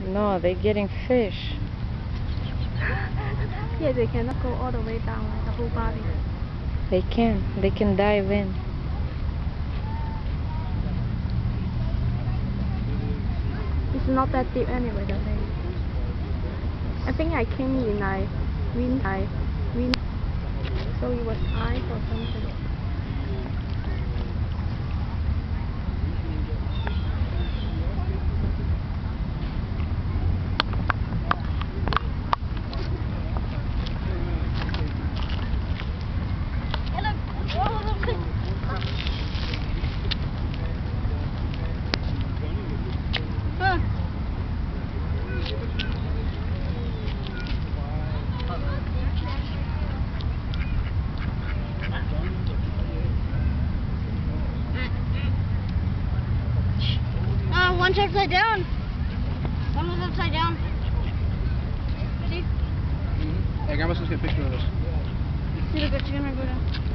No, they're getting fish. Yeah, they cannot go all the way down like the whole body. They can. They can dive in. It's not that deep anyway, the lake. I think I came in wind, so it was ice or something. One's upside down. One was upside down. See? Hey, grandma's just get a picture of us. See, look, it's gonna go down.